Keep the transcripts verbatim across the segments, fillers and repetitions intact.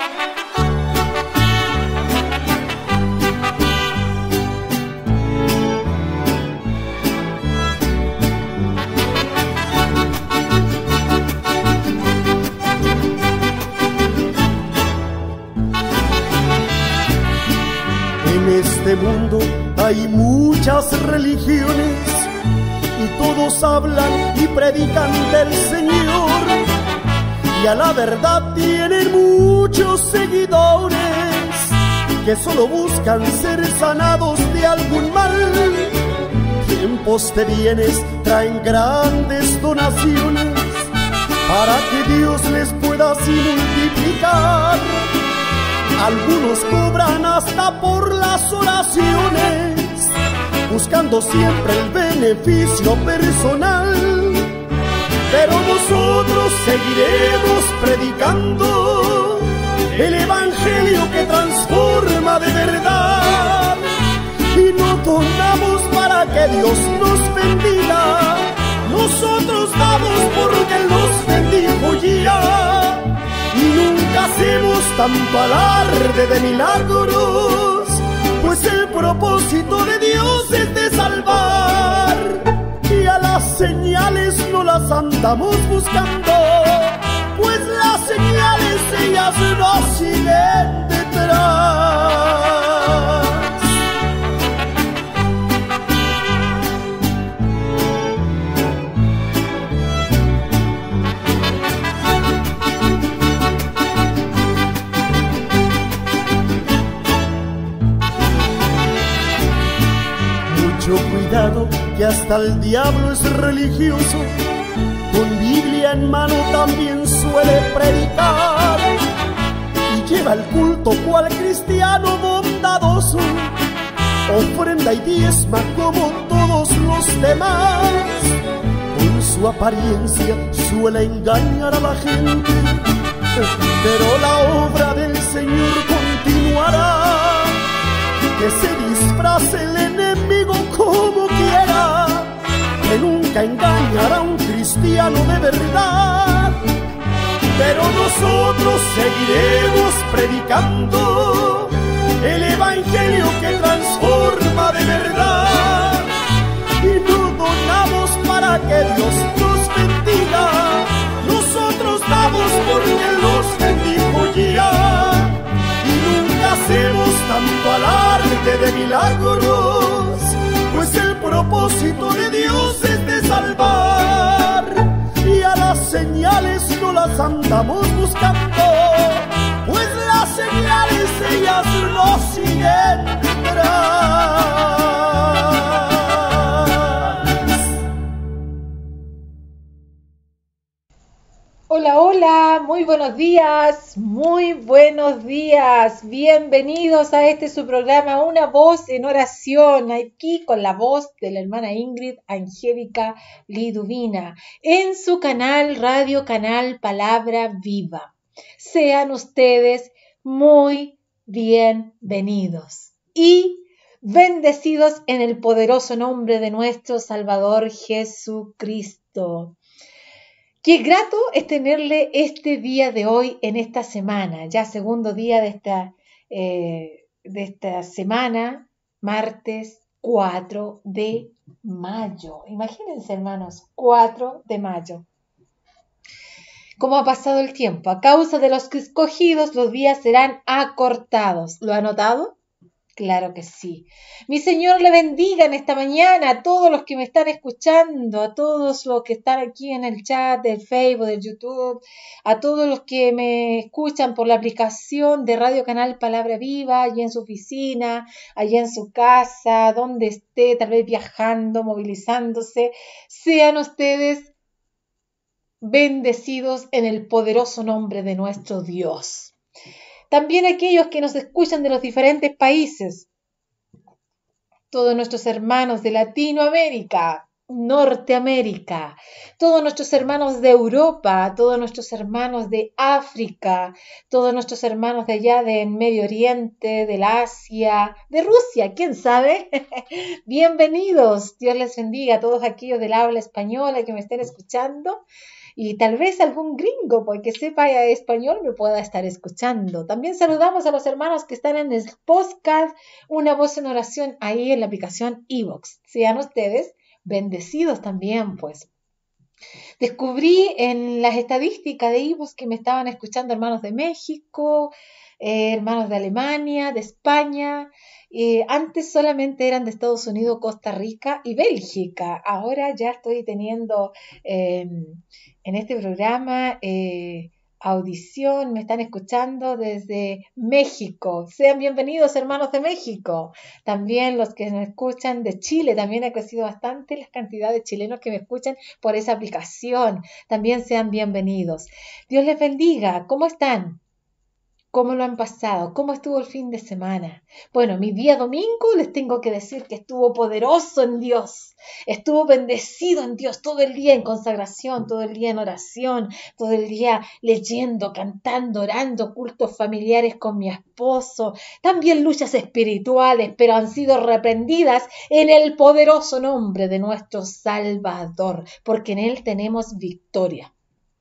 En este mundo hay muchas religiones y todos hablan y predican del Señor, y a la verdad tienen muchos seguidores que solo buscan ser sanados de algún mal. Tiempos de bienes traen grandes donaciones para que Dios les pueda así multiplicar. Algunos cobran hasta por las oraciones, buscando siempre el beneficio personal. Pero nosotros seguiremos predicando el evangelio que transforma de verdad, y no donamos para que Dios nos bendiga. Nosotros damos porque Él nos bendijo ya, y nunca hacemos tanto alarde de milagros, pues el propósito de Dios es de salvar, y a las señales no las andamos buscando, pues las señales ellas nos siguen detrás. Mucho cuidado, que hasta el diablo es religioso, con Biblia en mano también suele predicar, y lleva el culto cual cristiano bondadoso, ofrenda y diezma como todos los demás. Con su apariencia suele engañar a la gente, pero la obra del Señor continuará. Que se disfrace el enemigo como quiera, que nunca engañará a un cristiano de verdad. Pero nosotros seguiremos predicando el evangelio que transforma de verdad, y no donamos para que Dios nos bendiga. Nosotros damos porque Él nos bendijo ya, hacemos tanto alarde de milagros, pues el propósito de Dios es de salvar, y a las señales no las andamos buscando, pues las señales ellas nos siguen detrás. Hola, hola, muy buenos días, muy buenos días. Bienvenidos a este su programa, Una Voz en Oración, aquí con la voz de la hermana Ingrid Angélica Liduvina, en su canal, Radio Canal Palabra Viva. Sean ustedes muy bienvenidos y bendecidos en el poderoso nombre de nuestro Salvador Jesucristo. Qué grato es tenerle este día de hoy en esta semana, ya segundo día de esta, eh, de esta semana, martes cuatro de mayo. Imagínense, hermanos, cuatro de mayo. ¿Cómo ha pasado el tiempo? A causa de los escogidos, los días serán acortados. ¿Lo ha notado? Claro que sí. Mi Señor le bendiga en esta mañana a todos los que me están escuchando, a todos los que están aquí en el chat del Facebook, del YouTube, a todos los que me escuchan por la aplicación de Radio Canal Palabra Viva, allí en su oficina, allí en su casa, donde esté, tal vez viajando, movilizándose. Sean ustedes bendecidos en el poderoso nombre de nuestro Dios. También aquellos que nos escuchan de los diferentes países, todos nuestros hermanos de Latinoamérica, Norteamérica, todos nuestros hermanos de Europa, todos nuestros hermanos de África, todos nuestros hermanos de allá del Medio Oriente, del Asia, de Rusia, ¿quién sabe? Bienvenidos, Dios les bendiga a todos aquellos del habla española que me estén escuchando. y tal vez algún gringo pues, que sepa español me pueda estar escuchando. También saludamos a los hermanos que están en el podcast Una Voz en Oración ahí en la aplicación iVoox. Sean ustedes bendecidos también, pues. Descubrí en las estadísticas de iVoox que me estaban escuchando hermanos de México, eh, hermanos de Alemania, de España. Eh, antes solamente eran de Estados Unidos, Costa Rica y Bélgica. Ahora ya estoy teniendo eh, en este programa eh, audición, me están escuchando desde México. Sean bienvenidos, hermanos de México. También los que me escuchan de Chile, también ha crecido bastante la cantidad de chilenos que me escuchan por esa aplicación. También sean bienvenidos. Dios les bendiga. ¿Cómo están? ¿Cómo lo han pasado? ¿Cómo estuvo el fin de semana? Bueno, mi día domingo les tengo que decir que estuvo poderoso en Dios. Estuvo bendecido en Dios todo el día en consagración, todo el día en oración, todo el día leyendo, cantando, orando, cultos familiares con mi esposo. También luchas espirituales, pero han sido reprendidas en el poderoso nombre de nuestro Salvador, porque en Él tenemos victoria.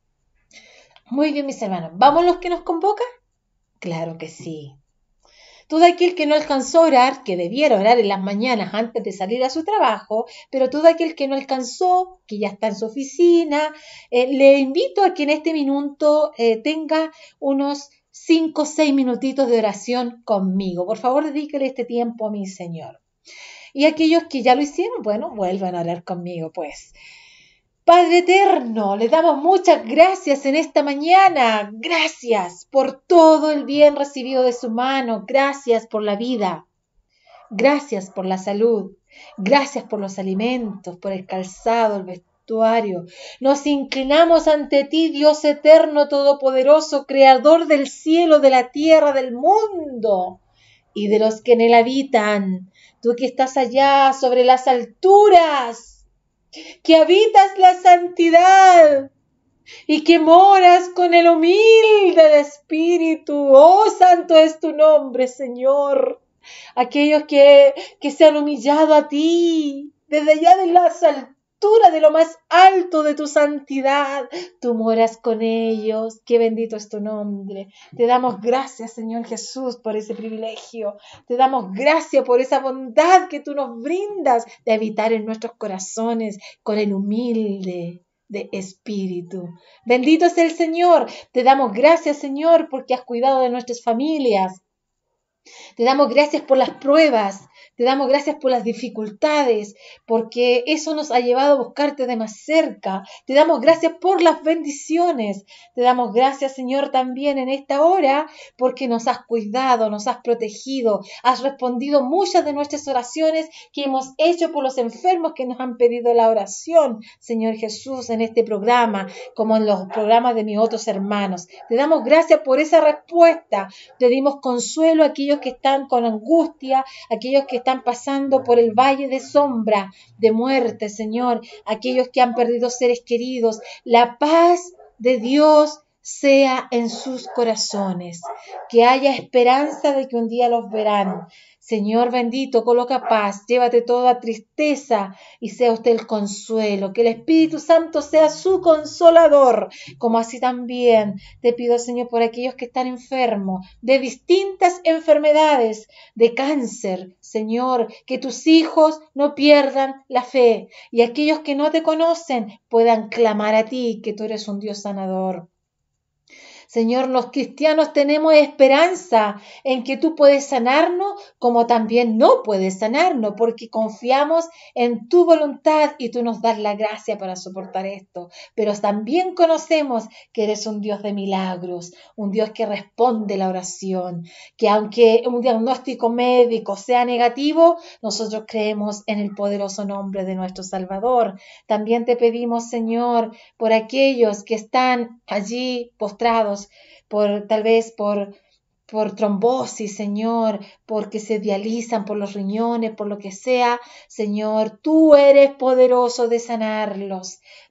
Muy bien, mis hermanos. ¿Vamos los que nos convocan? Claro que sí. Todo aquel que no alcanzó a orar, que debiera orar en las mañanas antes de salir a su trabajo, pero todo aquel que no alcanzó, que ya está en su oficina, eh, le invito a que en este minuto eh, tenga unos cinco o seis minutitos de oración conmigo. Por favor, dedíquele este tiempo a mi Señor. Y aquellos que ya lo hicieron, bueno, vuelvan a orar conmigo, pues. Padre eterno, le damos muchas gracias en esta mañana. Gracias por todo el bien recibido de su mano. Gracias por la vida. Gracias por la salud. Gracias por los alimentos, por el calzado, el vestuario. Nos inclinamos ante ti, Dios eterno, todopoderoso, creador del cielo, de la tierra, del mundo y de los que en él habitan. Tú que estás allá sobre las alturas, que habitas la santidad y que moras con el humilde de espíritu. Oh, santo es tu nombre, Señor. Aquellos que, que se han humillado a ti, desde allá de las alturas, de lo más alto de tu santidad, tú moras con ellos. Qué bendito es tu nombre. Te damos gracias, Señor Jesús, por ese privilegio. Te damos gracias por esa bondad que tú nos brindas de habitar en nuestros corazones con el humilde de espíritu. Bendito es el Señor. Te damos gracias, Señor, porque has cuidado de nuestras familias. Te damos gracias por las pruebas. Te damos gracias por las dificultades, porque eso nos ha llevado a buscarte de más cerca. Te damos gracias por las bendiciones. Te damos gracias, Señor, también en esta hora, porque nos has cuidado, nos has protegido, has respondido muchas de nuestras oraciones que hemos hecho por los enfermos que nos han pedido la oración, Señor Jesús, en este programa, como en los programas de mis otros hermanos. Te damos gracias por esa respuesta. Te dimos consuelo a aquellos que están con angustia, a aquellos que están pasando por el valle de sombra, de muerte, Señor, aquellos que han perdido seres queridos. La paz de Dios sea en sus corazones, que haya esperanza de que un día los verán. Señor bendito, coloca paz, llévate toda tristeza y sea usted el consuelo, que el Espíritu Santo sea su consolador, como así también te pido, Señor, por aquellos que están enfermos de distintas enfermedades, de cáncer, Señor, que tus hijos no pierdan la fe y aquellos que no te conocen puedan clamar a ti, que tú eres un Dios sanador. Señor, los cristianos tenemos esperanza en que tú puedes sanarnos como también no puedes sanarnos, porque confiamos en tu voluntad y tú nos das la gracia para soportar esto. Pero también conocemos que eres un Dios de milagros, un Dios que responde la oración, que aunque un diagnóstico médico sea negativo, nosotros creemos en el poderoso nombre de nuestro Salvador. También te pedimos, Señor, por aquellos que están allí postrados, por tal vez por, por trombosis, Señor, porque se dializan por los riñones, por lo que sea, Señor, tú eres poderoso de sanarlos.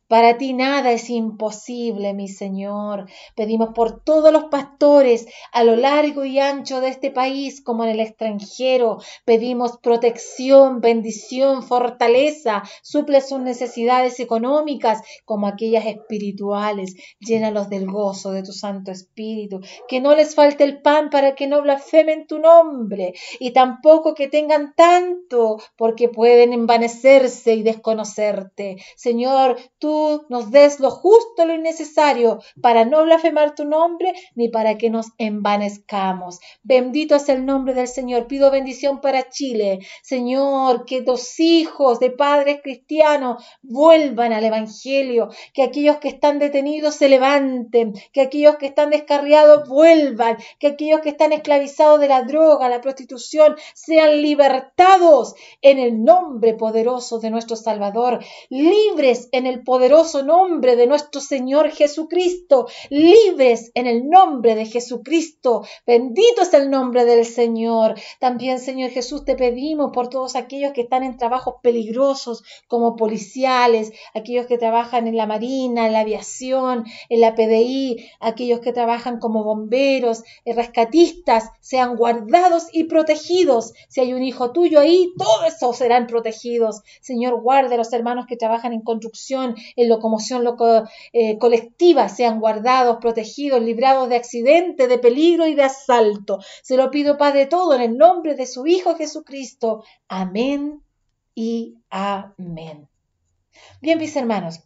Para ti nada es imposible, mi Señor. Pedimos por todos los pastores a lo largo y ancho de este país como en el extranjero. Pedimos protección, bendición, fortaleza. Suple sus necesidades económicas como aquellas espirituales. Llénalos del gozo de tu Santo Espíritu. Que no les falte el pan para que no blasfemen tu nombre. Y tampoco que tengan tanto porque pueden envanecerse y desconocerte. Señor, tú nos des lo justo, lo necesario para no blasfemar tu nombre ni para que nos envanezcamos. Bendito es el nombre del Señor. Pido bendición para Chile. Señor, que los hijos de padres cristianos vuelvan al Evangelio, que aquellos que están detenidos se levanten, que aquellos que están descarriados vuelvan, que aquellos que están esclavizados de la droga, la prostitución, sean libertados en el nombre poderoso de nuestro Salvador, libres en el poderoso nombre de nuestro Señor Jesucristo, libres en el nombre de Jesucristo. Bendito es el nombre del Señor. También, Señor Jesús, te pedimos por todos aquellos que están en trabajos peligrosos como policiales, aquellos que trabajan en la Marina, en la aviación, en la P D I, aquellos que trabajan como bomberos, rescatistas, sean guardados y protegidos. Si hay un hijo tuyo ahí, todos esos serán protegidos. Señor, guarda a los hermanos que trabajan en construcción, en locomoción loco, eh, colectiva, sean guardados, protegidos, librados de accidente, de peligro y de asalto. Se lo pido, Padre, todo en el nombre de su Hijo Jesucristo. Amén y amén. Bien, mis hermanos,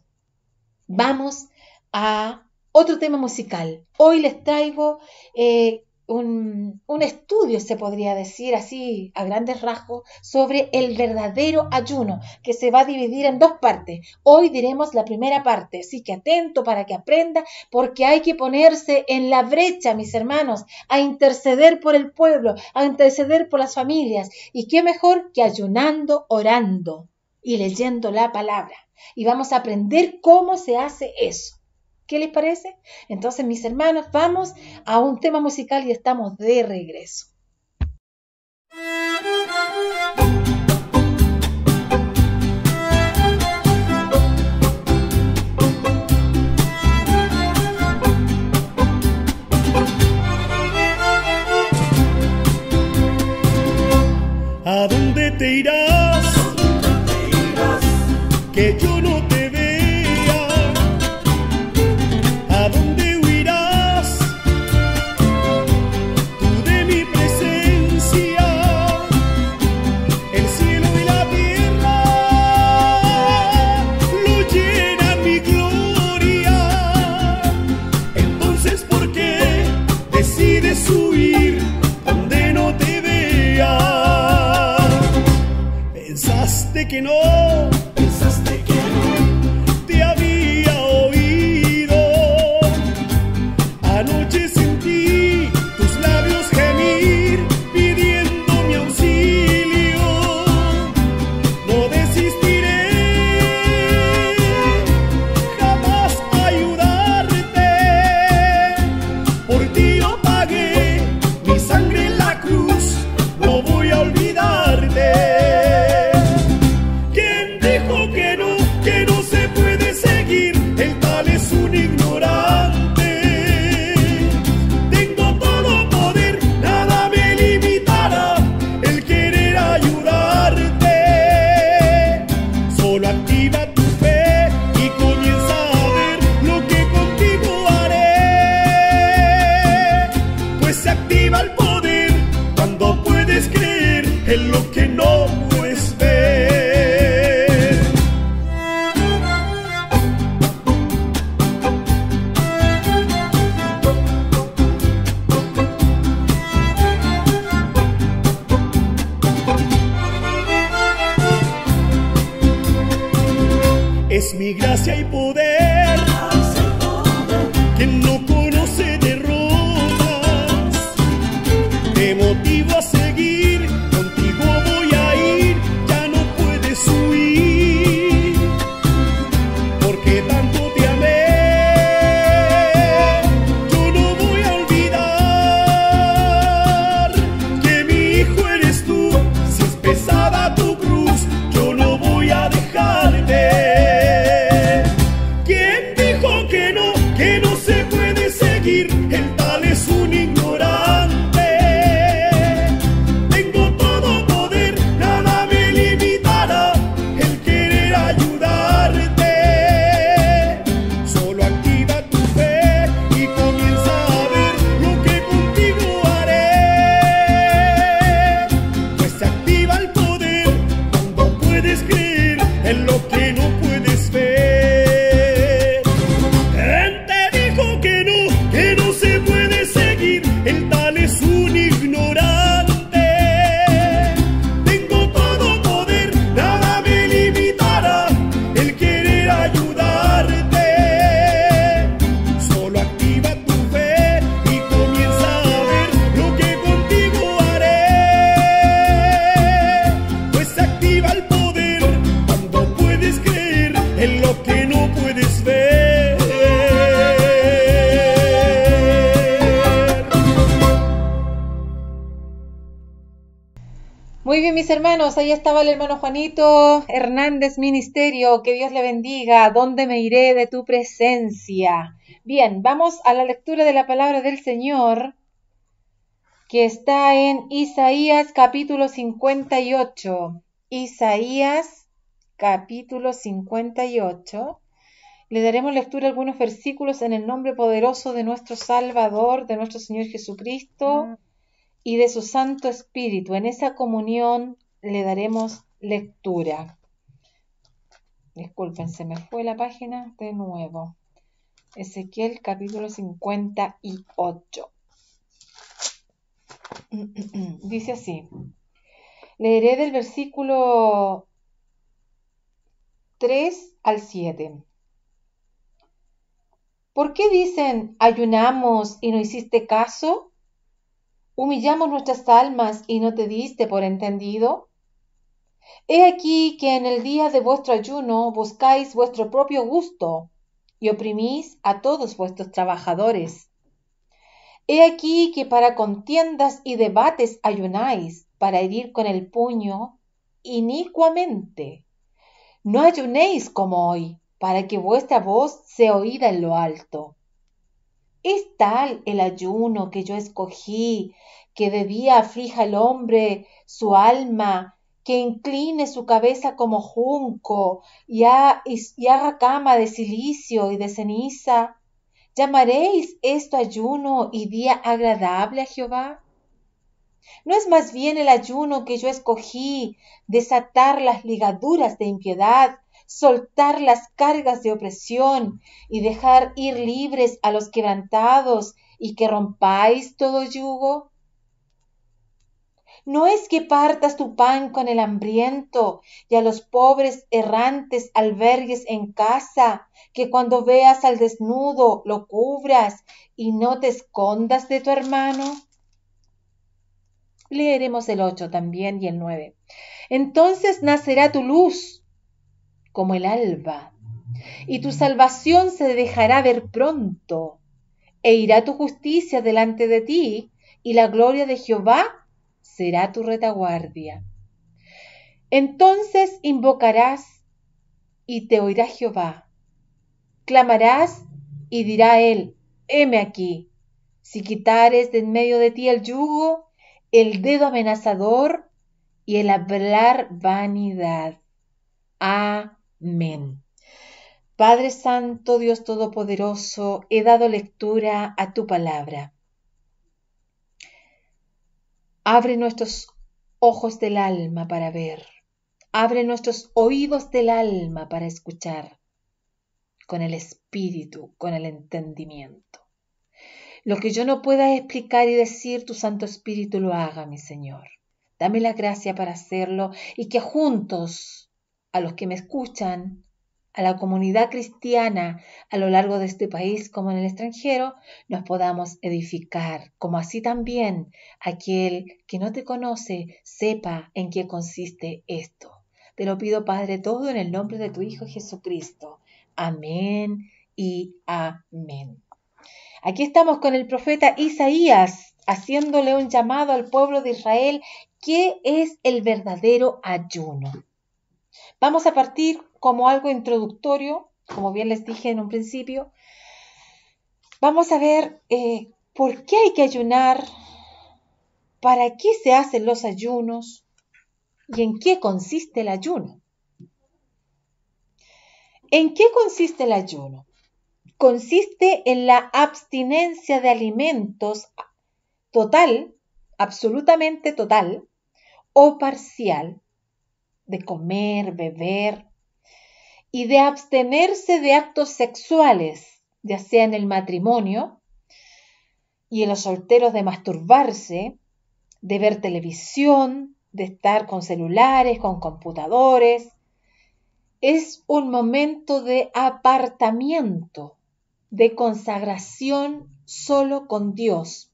vamos a otro tema musical. Hoy les traigo eh, Un, un estudio, se podría decir así a grandes rasgos, sobre el verdadero ayuno, que se va a dividir en dos partes. Hoy diremos la primera parte, así que atento para que aprenda, porque hay que ponerse en la brecha, mis hermanos, a interceder por el pueblo, a interceder por las familias, y qué mejor que ayunando, orando y leyendo la palabra. Y vamos a aprender cómo se hace eso. ¿Qué les parece? Entonces, mis hermanos, vamos a un tema musical y estamos de regreso. ¿A dónde te irás? Que yo no te que no, pensaste que no te había oído. Anoche sentí tus labios gemir pidiendo mi auxilio. No desistiré jamás a ayudarte. Por ti yo pagué mi sangre en la cruz. No voy a olvidarte. En lo que no puedes ver. Es mi gracia y poder, quien no conoce derrotas, te motivo a seguir. Muy bien, mis hermanos, ahí estaba el hermano Juanito Hernández Ministerio, que Dios le bendiga. ¿Dónde me iré de tu presencia? Bien, vamos a la lectura de la palabra del Señor, que está en Isaías capítulo cincuenta y ocho. Isaías capítulo cincuenta y ocho. Le daremos lectura a algunos versículos en el nombre poderoso de nuestro Salvador, de nuestro Señor Jesucristo y de su Santo Espíritu. En esa comunión le daremos lectura. Disculpen, se me fue la página de nuevo. Ezequiel capítulo cincuenta y ocho. Dice así. Leeré del versículo tres al siete. ¿Por qué dicen, ayunamos y no hiciste caso? ¿Humillamos nuestras almas y no te diste por entendido? He aquí que en el día de vuestro ayuno buscáis vuestro propio gusto y oprimís a todos vuestros trabajadores. He aquí que para contiendas y debates ayunáis, para herir con el puño inicuamente. No ayunéis como hoy, para que vuestra voz sea oída en lo alto. Es tal el ayuno que yo escogí, que de día aflija el hombre su alma, que incline su cabeza como junco y, ha, y, y haga cama de silicio y de ceniza. ¿Llamaréis esto ayuno y día agradable a Jehová? ¿No es más bien el ayuno que yo escogí, desatar las ligaduras de impiedad, soltar las cargas de opresión y dejar ir libres a los quebrantados y que rompáis todo yugo? ¿No es que partas tu pan con el hambriento y a los pobres errantes albergues en casa, que cuando veas al desnudo lo cubras y no te escondas de tu hermano? Leeremos el ocho también y el nueve. Entonces nacerá tu luz como el alba, y tu salvación se dejará ver pronto, e irá tu justicia delante de ti, y la gloria de Jehová será tu retaguardia. Entonces invocarás, y te oirá Jehová. Clamarás, y dirá él, heme aquí. Si quitares de en medio de ti el yugo, el dedo amenazador y el hablar vanidad. Amén. Padre Santo, Dios Todopoderoso, he dado lectura a tu palabra. Abre nuestros ojos del alma para ver. Abre nuestros oídos del alma para escuchar. Con el espíritu, con el entendimiento. Lo que yo no pueda explicar y decir, tu Santo Espíritu lo haga, mi Señor. Dame la gracia para hacerlo y que juntos, a los que me escuchan, a la comunidad cristiana a lo largo de este país como en el extranjero, nos podamos edificar, como así también aquel que no te conoce sepa en qué consiste esto. Te lo pido, Padre, todo en el nombre de tu Hijo Jesucristo. Amén y amén. Aquí estamos con el profeta Isaías, haciéndole un llamado al pueblo de Israel. ¿Qué es el verdadero ayuno? Vamos a partir como algo introductorio, como bien les dije en un principio. Vamos a ver eh, por qué hay que ayunar, para qué se hacen los ayunos y en qué consiste el ayuno. ¿En qué consiste el ayuno? Consiste en la abstinencia de alimentos total, absolutamente total o parcial, de comer, beber y de abstenerse de actos sexuales, ya sea en el matrimonio y en los solteros de masturbarse, de ver televisión, de estar con celulares, con computadores. Es un momento de apartamiento, de consagración solo con Dios,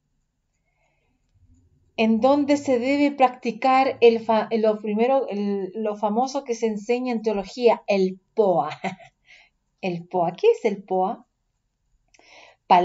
en donde se debe practicar el fa lo primero, el, lo famoso que se enseña en teología, el P O A. El P O A, ¿qué es el P O A?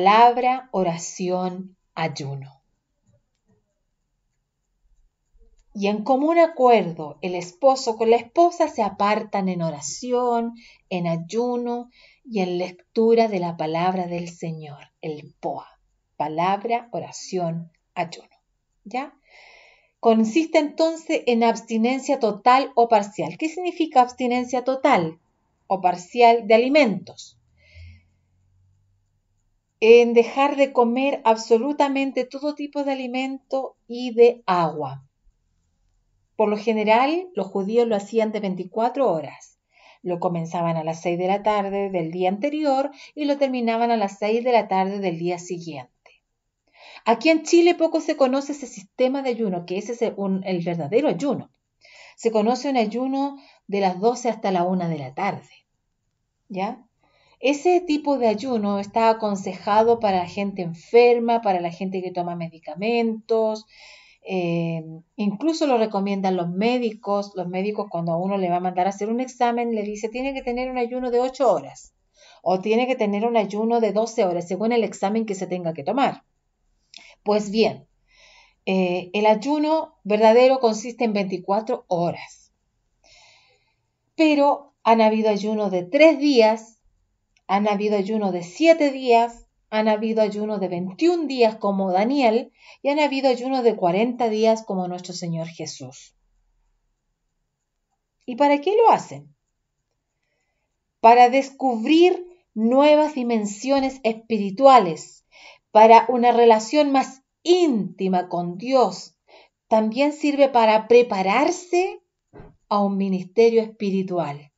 Palabra, oración, ayuno. y en común acuerdo el esposo con la esposa se apartan en oración, en ayuno y en lectura de la palabra del Señor, el P O A, palabra, oración, ayuno. ¿Ya? Consiste entonces en abstinencia total o parcial. ¿Qué significa abstinencia total o parcial de alimentos? En dejar de comer absolutamente todo tipo de alimento y de agua. Por lo general, los judíos lo hacían de veinticuatro horas. Lo comenzaban a las seis de la tarde del día anterior y lo terminaban a las seis de la tarde del día siguiente. Aquí en Chile poco se conoce ese sistema de ayuno, que ese es un, el verdadero ayuno. Se conoce un ayuno de las doce hasta la una de la tarde. ¿Ya? Ese tipo de ayuno está aconsejado para la gente enferma, para la gente que toma medicamentos, eh, incluso lo recomiendan los médicos. Los médicos, cuando a uno le va a mandar a hacer un examen, le dice tiene que tener un ayuno de ocho horas o tiene que tener un ayuno de doce horas, según el examen que se tenga que tomar. Pues bien, eh, el ayuno verdadero consiste en veinticuatro horas, pero han habido ayunos de tres días, han habido ayunos de siete días, han habido ayunos de veintiún días como Daniel y han habido ayunos de cuarenta días como nuestro Señor Jesús. ¿Y para qué lo hacen? Para descubrir nuevas dimensiones espirituales, para una relación más íntima con Dios. También sirve para prepararse a un ministerio espiritual.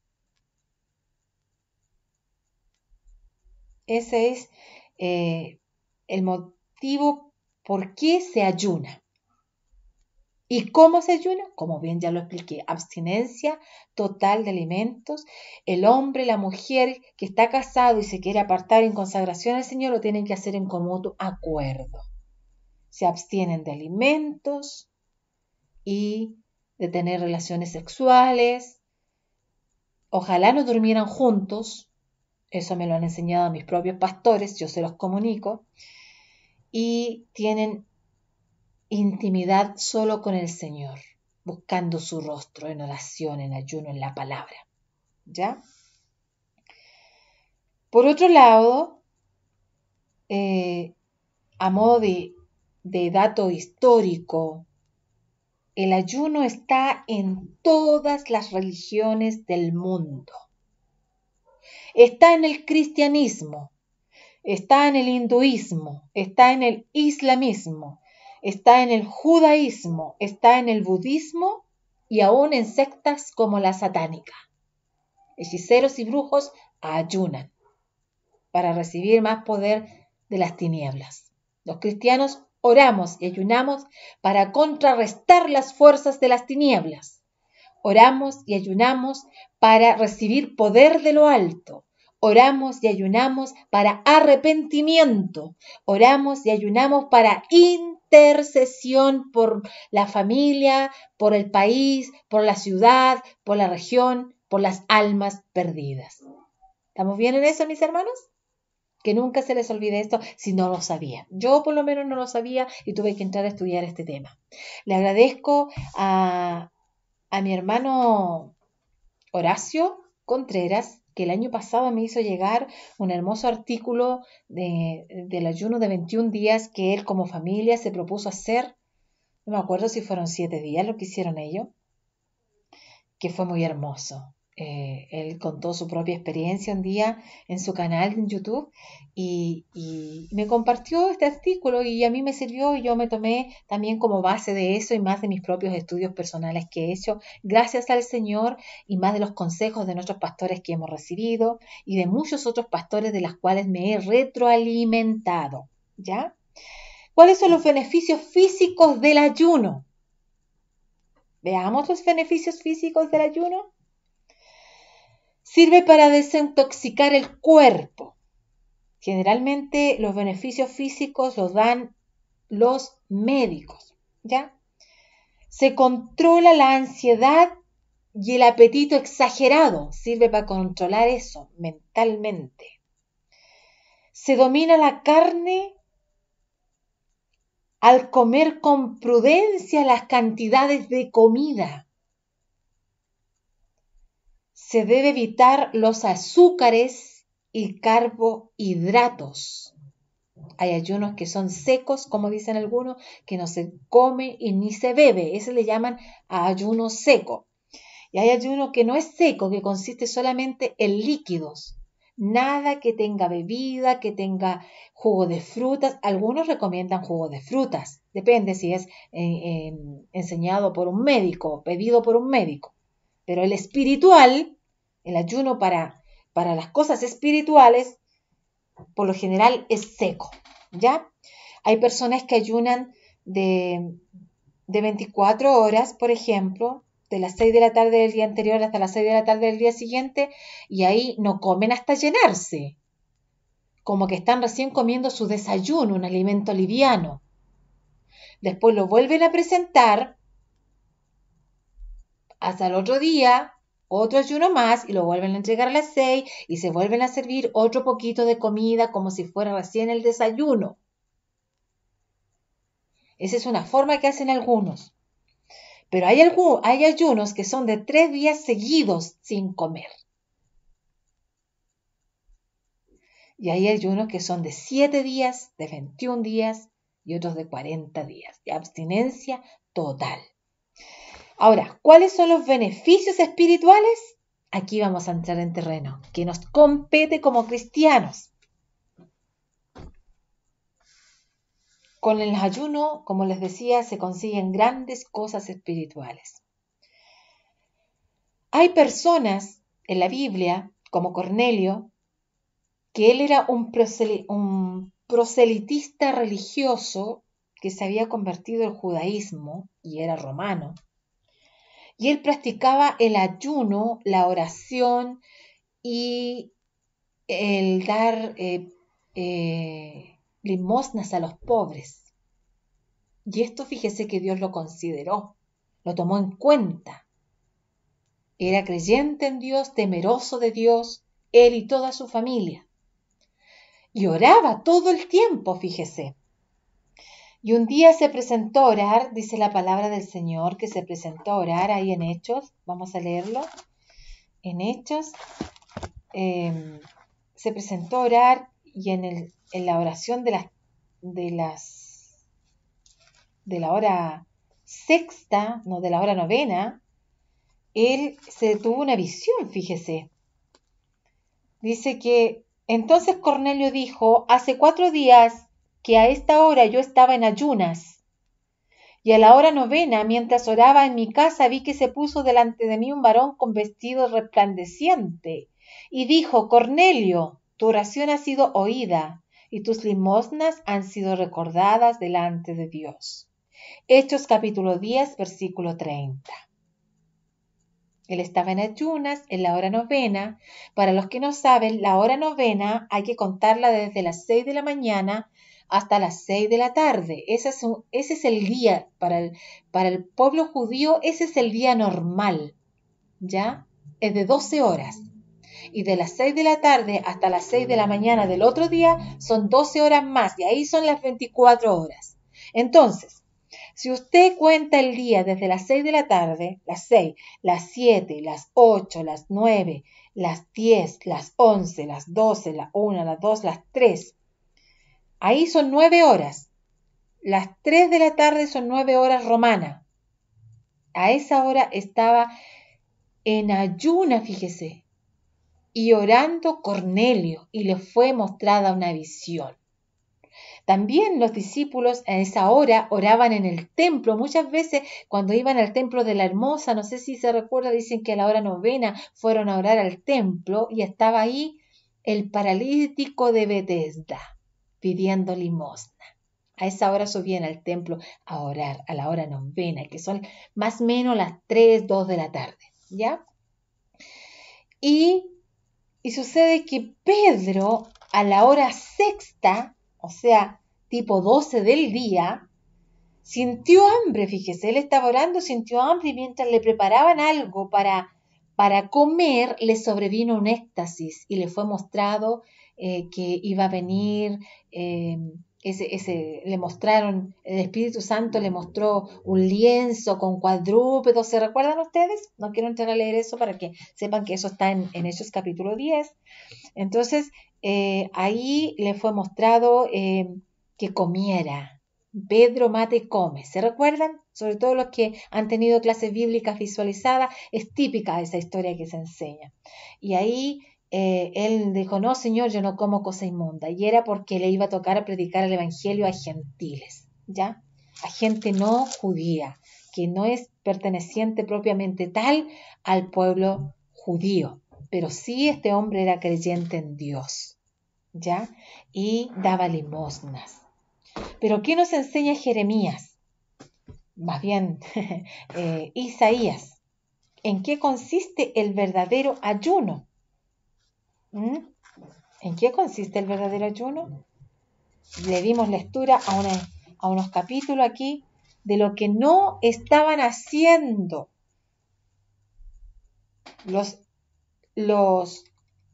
Ese es eh, el motivo por qué se ayuna. ¿Y cómo se ayuna? Como bien ya lo expliqué, abstinencia total de alimentos. El hombre, la mujer que está casado y se quiere apartar en consagración al Señor lo tienen que hacer en común acuerdo. Se abstienen de alimentos y de tener relaciones sexuales. Ojalá no durmieran juntos. Eso me lo han enseñado mis propios pastores, yo se los comunico. Y tienen intimidad solo con el Señor, buscando su rostro en oración, en ayuno, en la palabra. ¿Ya? Por otro lado, eh, a modo de, de dato histórico, el ayuno está en todas las religiones del mundo. Está en el cristianismo, está en el hinduismo, está en el islamismo, está en el judaísmo, está en el budismo y aún en sectas como la satánica. Hechiceros y brujos ayunan para recibir más poder de las tinieblas. Los cristianos oramos y ayunamos para contrarrestar las fuerzas de las tinieblas. Oramos y ayunamos para recibir poder de lo alto. Oramos y ayunamos para arrepentimiento. Oramos y ayunamos para intercesión por la familia, por el país, por la ciudad, por la región, por las almas perdidas. ¿Estamos bien en eso, mis hermanos? Que nunca se les olvide esto si no lo sabían. Yo por lo menos no lo sabía y tuve que entrar a estudiar este tema. Le agradezco a, a mi hermano Horacio Contreras, que el año pasado me hizo llegar un hermoso artículo de, del ayuno de veintiún días que él como familia se propuso hacer. No me acuerdo si fueron siete días lo que hicieron ellos, que fue muy hermoso. Eh, él contó su propia experiencia un día en su canal en YouTube y, y me compartió este artículo y a mí me sirvió y yo me tomé también como base de eso y más de mis propios estudios personales que he hecho gracias al Señor y más de los consejos de nuestros pastores que hemos recibido y de muchos otros pastores de los cuales me he retroalimentado. ¿Ya? ¿Cuáles son los beneficios físicos del ayuno? Veamos los beneficios físicos del ayuno. Sirve para desintoxicar el cuerpo. Generalmente los beneficios físicos los dan los médicos, ¿ya? Se controla la ansiedad y el apetito exagerado. Sirve para controlar eso mentalmente. Se domina la carne al comer con prudencia las cantidades de comida. Se debe evitar los azúcares y carbohidratos. Hay ayunos que son secos, como dicen algunos, que no se come y ni se bebe. Ese le llaman ayuno seco. Y hay ayuno que no es seco, que consiste solamente en líquidos. Nada que tenga bebida, que tenga jugo de frutas. Algunos recomiendan jugo de frutas. Depende si es eh, eh, enseñado por un médico, pedido por un médico. Pero el espiritual, el ayuno para, para las cosas espirituales, por lo general es seco, ¿ya? Hay personas que ayunan de, de veinticuatro horas, por ejemplo, de las seis de la tarde del día anterior hasta las seis de la tarde del día siguiente, y ahí no comen hasta llenarse, como que están recién comiendo su desayuno, un alimento liviano. Después lo vuelven a presentar hasta el otro día, otro ayuno más, y lo vuelven a entregar a las seis, y se vuelven a servir otro poquito de comida como si fuera recién el desayuno. Esa es una forma que hacen algunos. Pero hay, algún, hay ayunos que son de tres días seguidos sin comer. Y hay ayunos que son de siete días, de veintiún días y otros de cuarenta días, de abstinencia total. Ahora, ¿cuáles son los beneficios espirituales? Aquí vamos a entrar en terreno que nos compete como cristianos. Con el ayuno, como les decía, se consiguen grandes cosas espirituales. Hay personas en la Biblia, como Cornelio, que él era un, prosel- un proselitista religioso que se había convertido al judaísmo y era romano. Y él practicaba el ayuno, la oración y el dar eh, eh, limosnas a los pobres. Y esto, fíjese que Dios lo consideró, lo tomó en cuenta. Era creyente en Dios, temeroso de Dios, él y toda su familia. Y oraba todo el tiempo, fíjese. Y un día se presentó a orar, dice la palabra del Señor, que se presentó a orar ahí en Hechos. Vamos a leerlo. En Hechos eh, se presentó a orar y en, el, en la oración de las, de las de la hora sexta, no, de la hora novena, él se tuvo una visión, fíjese. Dice que entonces Cornelio dijo, hace cuatro días que a esta hora yo estaba en ayunas, y a la hora novena, mientras oraba en mi casa, vi que se puso delante de mí un varón con vestido resplandeciente, y dijo, Cornelio, tu oración ha sido oída, y tus limosnas han sido recordadas delante de Dios. Hechos capítulo diez, versículo treinta. Él estaba en ayunas en la hora novena. Para los que no saben, la hora novena hay que contarla desde las seis de la mañana hasta las seis de la tarde. Ese es, un, ese es el día, para el, para el pueblo judío, ese es el día normal, ¿ya? Es de doce horas. Y de las seis de la tarde hasta las seis de la mañana del otro día son doce horas más, y ahí son las veinticuatro horas. Entonces, si usted cuenta el día desde las seis de la tarde, las seis, las siete, las ocho, las nueve, las diez, las once, las doce, la una, las dos, las tres, ahí son nueve horas. Las tres de la tarde son nueve horas romanas. A esa hora estaba en ayuna, fíjese, y orando Cornelio, y le fue mostrada una visión. También los discípulos a esa hora oraban en el templo. Muchas veces cuando iban al templo de la Hermosa, no sé si se recuerda, dicen que a la hora novena fueron a orar al templo y estaba ahí el paralítico de Betesda pidiendo limosna. A esa hora subían al templo a orar, a la hora novena, que son más o menos las tres, dos de la tarde, ¿ya? Y, y sucede que Pedro a la hora sexta, o sea, tipo doce del día, sintió hambre, fíjese, él estaba orando, sintió hambre y mientras le preparaban algo para, para comer, le sobrevino un éxtasis y le fue mostrado eh, que iba a venir eh, ese, ese, le mostraron, el Espíritu Santo le mostró un lienzo con cuadrúpedos, ¿se recuerdan ustedes? No quiero entrar a leer eso para que sepan que eso está en, en Hechos capítulo diez. Entonces, eh, ahí le fue mostrado eh, que comiera. Pedro mata y come, ¿se recuerdan? Sobre todo los que han tenido clases bíblicas visualizadas, es típica esa historia que se enseña. Y ahí eh, él dijo, no, Señor, yo no como cosa inmunda. Y era porque le iba a tocar a predicar el evangelio a gentiles, ¿ya? A gente no judía, que no es perteneciente propiamente tal al pueblo judío. Pero sí este hombre era creyente en Dios, ¿ya? Y daba limosnas. Pero ¿qué nos enseña Jeremías? Más bien, eh, Isaías. ¿En qué consiste el verdadero ayuno? ¿Mm? ¿En qué consiste el verdadero ayuno? Le dimos lectura a, una, a unos capítulos aquí de lo que no estaban haciendo los, los,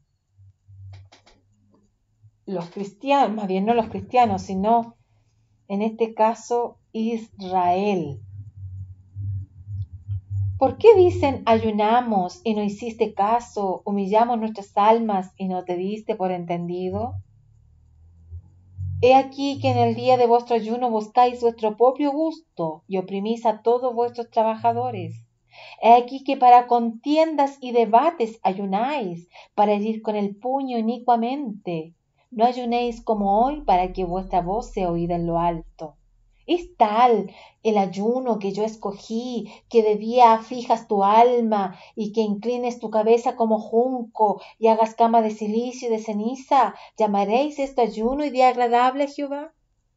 los cristianos, más bien no los cristianos, sino en este caso Israel. ¿Por qué dicen ayunamos y no hiciste caso, humillamos nuestras almas y no te diste por entendido? He aquí que en el día de vuestro ayuno buscáis vuestro propio gusto y oprimís a todos vuestros trabajadores. He aquí que para contiendas y debates ayunáis, para herir con el puño inicuamente. No ayunéis como hoy para que vuestra voz sea oída en lo alto. Es tal el ayuno que yo escogí, que de día aflijas tu alma y que inclines tu cabeza como junco y hagas cama de silicio y de ceniza. ¿Llamaréis esto ayuno y día agradable a Jehová?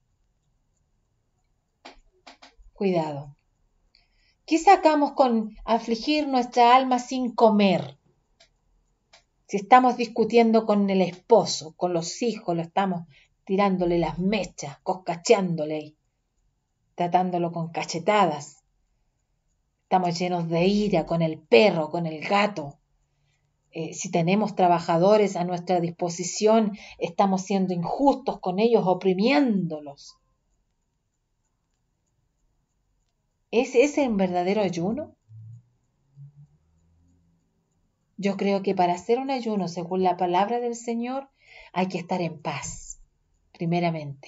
Cuidado. ¿Qué sacamos con afligir nuestra alma sin comer? Si estamos discutiendo con el esposo, con los hijos, lo estamos tirándole las mechas, coscacheándole, tratándolo con cachetadas. Estamos llenos de ira con el perro, con el gato. Eh, si tenemos trabajadores a nuestra disposición, estamos siendo injustos con ellos, oprimiéndolos. ¿Es ese un verdadero ayuno? Yo creo que para hacer un ayuno según la palabra del Señor hay que estar en paz, primeramente.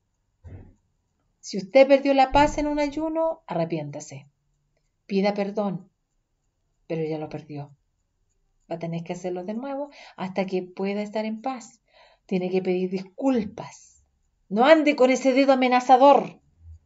Si usted perdió la paz en un ayuno, arrepiéntase. Pida perdón, pero ya lo perdió. Va a tener que hacerlo de nuevo hasta que pueda estar en paz. Tiene que pedir disculpas. No ande con ese dedo amenazador.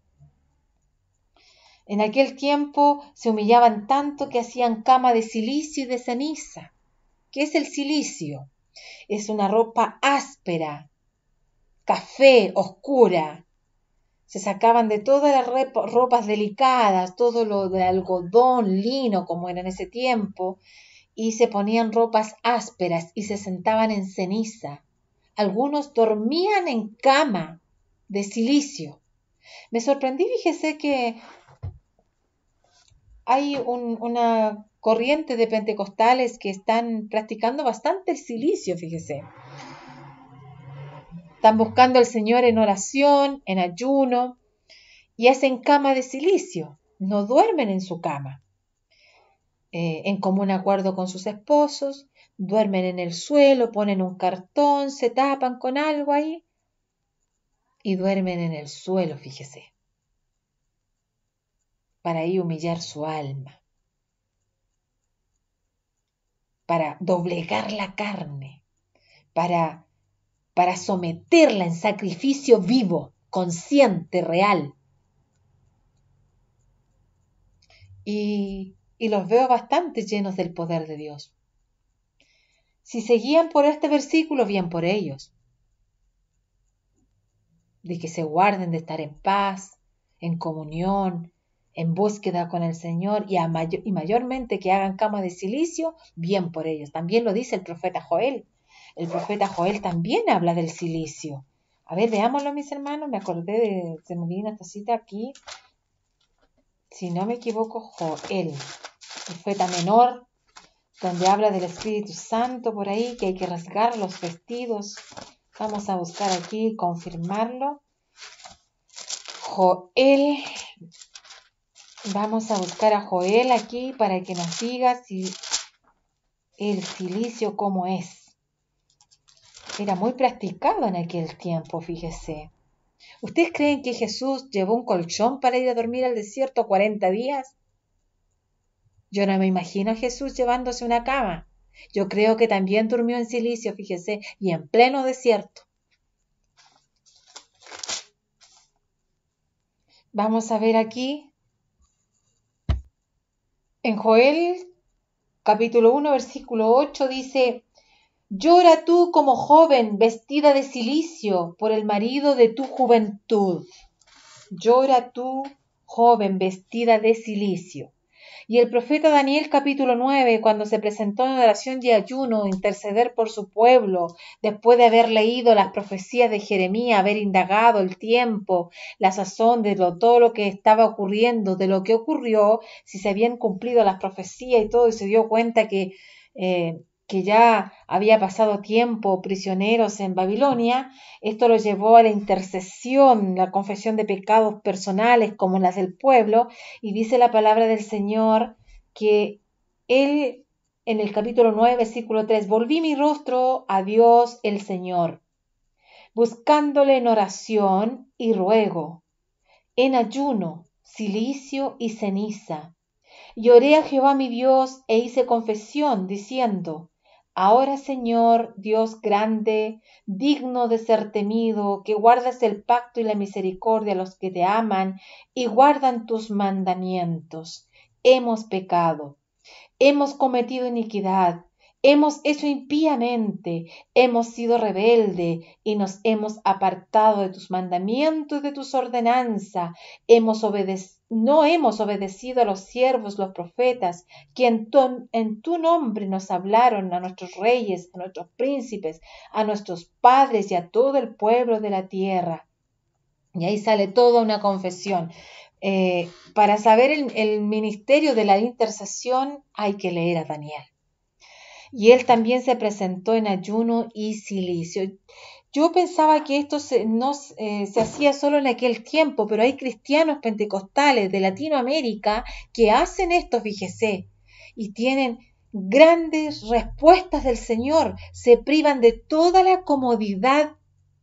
En aquel tiempo se humillaban tanto que hacían cama de silicio y de ceniza. ¿Qué es el silicio? Es una ropa áspera, café, oscura. Se sacaban de todas las ropas delicadas, todo lo de algodón, lino, como era en ese tiempo, y se ponían ropas ásperas y se sentaban en ceniza. Algunos dormían en cama de silicio. Me sorprendí, fíjese que hay un, una corriente de pentecostales que están practicando bastante el silicio, fíjese. Están buscando al Señor en oración, en ayuno, y hacen cama de silicio. No duermen en su cama. Eh, en común acuerdo con sus esposos, duermen en el suelo, ponen un cartón, se tapan con algo ahí y duermen en el suelo, fíjese, para ahí humillar su alma, para doblegar la carne, para, para someterla en sacrificio vivo, consciente, real. Y, y los veo bastante llenos del poder de Dios. Si seguían por este versículo, bien por ellos, de que se guarden de estar en paz, en comunión, en búsqueda con el Señor y, a mayor, y mayormente que hagan cama de silicio, bien por ellos. También lo dice el profeta Joel. El profeta Joel también habla del silicio. A ver, veámoslo, mis hermanos. Me acordé de, se me vino esta cita aquí. Si no me equivoco, Joel, profeta menor, donde habla del Espíritu Santo por ahí, que hay que rasgar los vestidos. Vamos a buscar aquí, confirmarlo. Joel, vamos a buscar a Joel aquí para que nos diga si el silicio cómo es. Era muy practicado en aquel tiempo, fíjese. ¿Ustedes creen que Jesús llevó un colchón para ir a dormir al desierto cuarenta días? Yo no me imagino a Jesús llevándose una cama. Yo creo que también durmió en silicio, fíjese, y en pleno desierto. Vamos a ver aquí. En Joel, capítulo uno, versículo ocho, dice: llora tú como joven vestida de cilicio por el marido de tu juventud. Llora tú, joven vestida de cilicio. Y el profeta Daniel, capítulo nueve, cuando se presentó en oración y ayuno, interceder por su pueblo, después de haber leído las profecías de Jeremías, haber indagado el tiempo, la sazón de lo, todo lo que estaba ocurriendo, de lo que ocurrió, si se habían cumplido las profecías y todo, y se dio cuenta que, eh, que ya había pasado tiempo prisioneros en Babilonia, esto lo llevó a la intercesión, la confesión de pecados personales como las del pueblo, y dice la palabra del Señor que él, en el capítulo nueve, versículo tres, volví mi rostro a Dios el Señor, buscándole en oración y ruego, en ayuno, cilicio y ceniza. Y oré a Jehová mi Dios e hice confesión, diciendo: ahora, Señor, Dios grande, digno de ser temido, que guardas el pacto y la misericordia a los que te aman y guardan tus mandamientos. Hemos pecado, hemos cometido iniquidad, hemos hecho impíamente, hemos sido rebelde y nos hemos apartado de tus mandamientos y de tus ordenanzas. Hemos obedecido. No hemos obedecido a los siervos, los profetas, que en tu, en tu nombre nos hablaron, a nuestros reyes, a nuestros príncipes, a nuestros padres y a todo el pueblo de la tierra. Y ahí sale toda una confesión. Eh, para saber el, el ministerio de la intercesión hay que leer a Daniel. Y él también se presentó en ayuno y cilicio. Yo pensaba que esto se, no, eh, se hacía solo en aquel tiempo, pero hay cristianos pentecostales de Latinoamérica que hacen esto, fíjese, y tienen grandes respuestas del Señor. Se privan de toda la comodidad,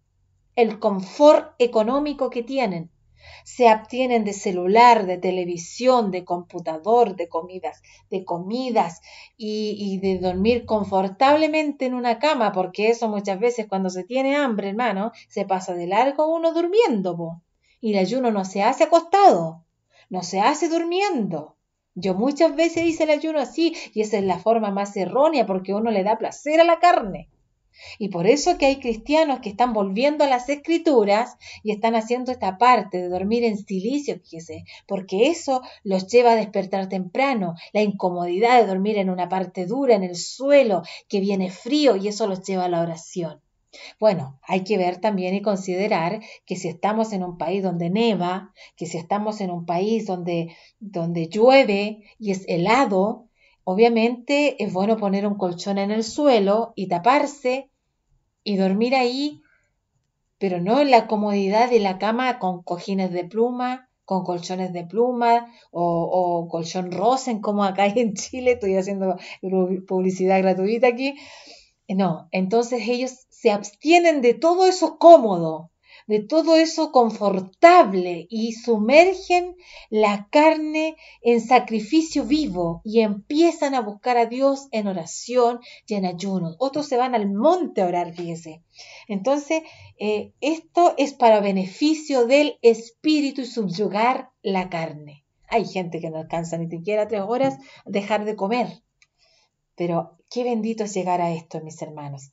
el confort económico que tienen. Se abstienen de celular, de televisión, de computador, de comidas, de comidas y, y de dormir confortablemente en una cama, porque eso muchas veces cuando se tiene hambre, hermano, se pasa de largo uno durmiendo, po. Y el ayuno no se hace acostado, no se hace durmiendo. Yo muchas veces hice el ayuno así y esa es la forma más errónea porque uno le da placer a la carne. Y por eso que hay cristianos que están volviendo a las escrituras y están haciendo esta parte de dormir en silicio, fíjese, porque eso los lleva a despertar temprano, la incomodidad de dormir en una parte dura, en el suelo, que viene frío, y eso los lleva a la oración. Bueno, hay que ver también y considerar que si estamos en un país donde neva, que si estamos en un país donde, donde llueve y es helado, obviamente es bueno poner un colchón en el suelo y taparse y dormir ahí, pero no en la comodidad de la cama con cojines de pluma, con colchones de pluma o, o colchón rosen como acá en Chile. Estoy haciendo publicidad gratuita aquí. No, entonces ellos se abstienen de todo eso cómodo, de todo eso confortable y sumergen la carne en sacrificio vivo y empiezan a buscar a Dios en oración y en ayuno. Otros se van al monte a orar, fíjese. Entonces, eh, esto es para beneficio del espíritu y subyugar la carne. Hay gente que no alcanza ni siquiera tres horas dejar de comer. Pero qué bendito es llegar a esto, mis hermanos.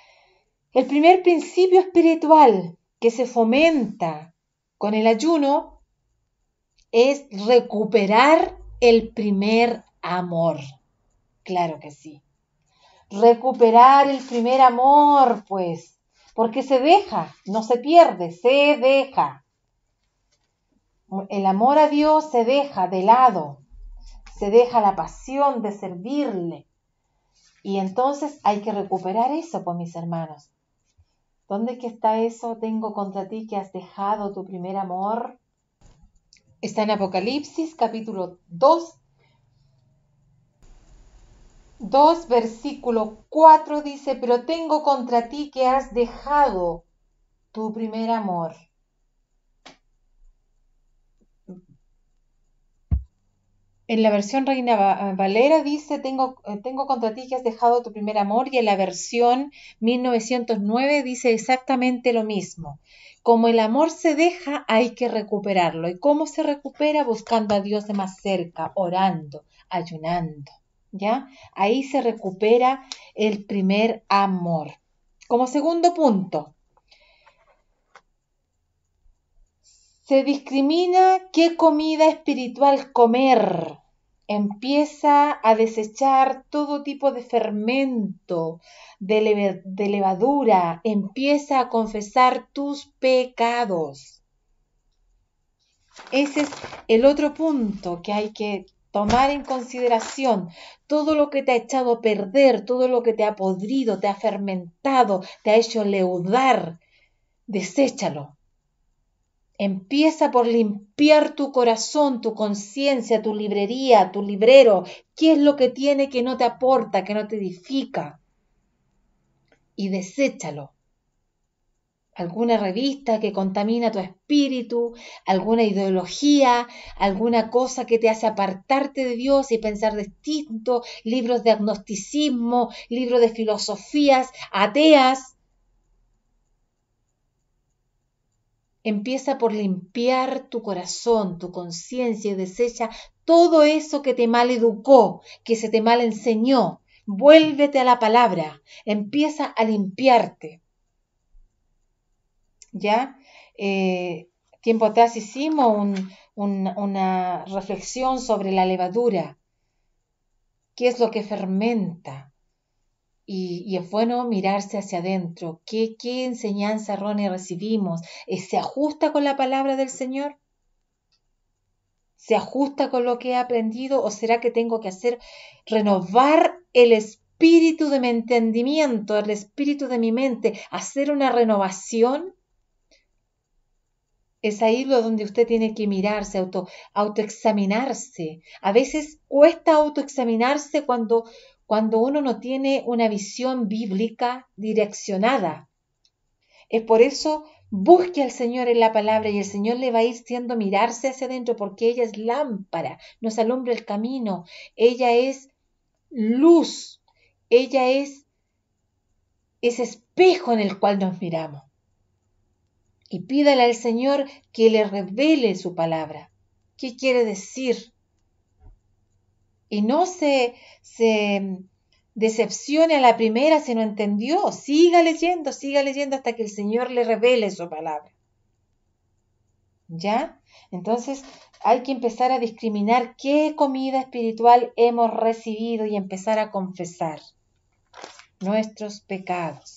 El primer principio espiritual que se fomenta con el ayuno es recuperar el primer amor. Claro que sí. Recuperar el primer amor, pues, porque se deja, no se pierde, se deja. El amor a Dios se deja de lado, se deja la pasión de servirle. Y entonces hay que recuperar eso, pues, mis hermanos. ¿Dónde es que está eso? Tengo contra ti que has dejado tu primer amor. Está en Apocalipsis capítulo dos, dos versículo cuatro dice, pero tengo contra ti que has dejado tu primer amor. En la versión Reina Valera dice, tengo, tengo contra ti que has dejado tu primer amor, y en la versión mil novecientos nueve dice exactamente lo mismo. Como el amor se deja, hay que recuperarlo. ¿Y cómo se recupera? Buscando a Dios de más cerca, orando, ayunando. ¿Ya? Ahí se recupera el primer amor. Como segundo punto, se discrimina qué comida espiritual comer. Empieza a desechar todo tipo de fermento, de, leve, de levadura. Empieza a confesar tus pecados. Ese es el otro punto que hay que tomar en consideración. Todo lo que te ha echado a perder, todo lo que te ha podrido, te ha fermentado, te ha hecho leudar, deséchalo. Empieza por limpiar tu corazón, tu conciencia, tu librería, tu librero. ¿Qué es lo que tiene que no te aporta, que no te edifica? Y deséchalo. Alguna revista que contamina tu espíritu, alguna ideología, alguna cosa que te hace apartarte de Dios y pensar distinto, libros de agnosticismo, libros de filosofías ateas. Empieza por limpiar tu corazón, tu conciencia, y desecha todo eso que te maleducó, que se te mal enseñó. Vuélvete a la palabra, empieza a limpiarte. ¿Ya? Eh, tiempo atrás hicimos un, un, una reflexión sobre la levadura. ¿Qué es lo que fermenta? Y, y es bueno mirarse hacia adentro. ¿Qué, qué enseñanza errónea recibimos? ¿Se ajusta con la palabra del Señor? ¿Se ajusta con lo que he aprendido? ¿O será que tengo que hacer renovar el espíritu de mi entendimiento, el espíritu de mi mente, hacer una renovación? Es ahí lo donde usted tiene que mirarse, auto, autoexaminarse. A veces cuesta autoexaminarse cuando, cuando uno no tiene una visión bíblica direccionada. Es por eso, busque al Señor en la palabra y el Señor le va a ir haciendo mirarse hacia adentro, porque ella es lámpara, nos alumbra el camino, ella es luz, ella es ese espejo en el cual nos miramos. Y pídale al Señor que le revele su palabra. ¿Qué quiere decir? Y no se, se decepcione a la primera si no entendió. Siga leyendo, siga leyendo hasta que el Señor le revele su palabra. ¿Ya? Entonces hay que empezar a discriminar qué comida espiritual hemos recibido y empezar a confesar nuestros pecados.